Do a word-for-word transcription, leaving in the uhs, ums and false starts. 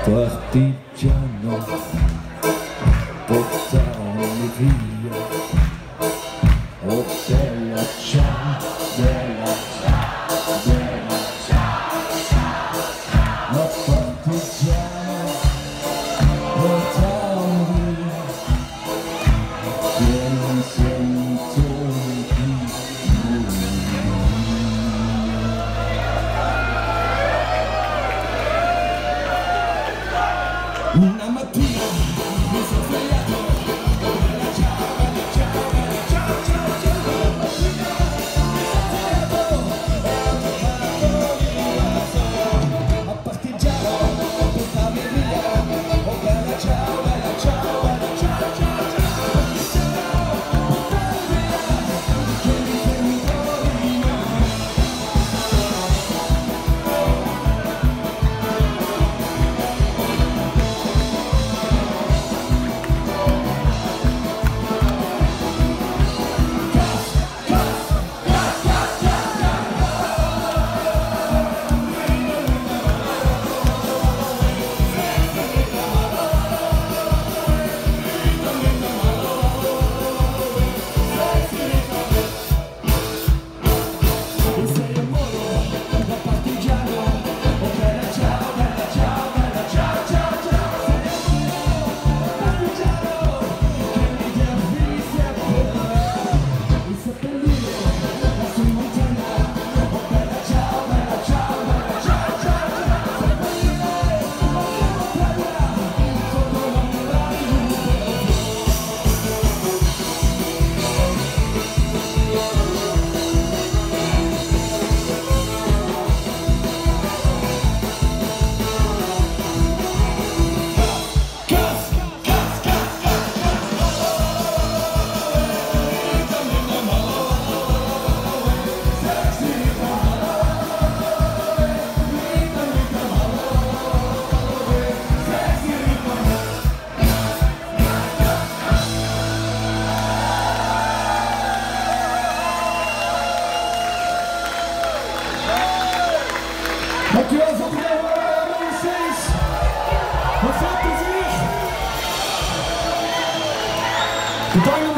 partigiano, portarmi via. Oh bella ciao, bella ciao, bella ciao, ciao. Oh partigiano, portarmi via, che non sento più una mattina mi sono svegliato, bella ciao, bella ciao, bella ciao, ciao, ciao. Mi sono svegliato, a partigiano, portami via. Oh bella ciao, bella ciao, bella ciao, ciao, ciao. Portami via, che mi sento di me. Dankjewel voor het kijken. Wat veel plezier. Bedankt.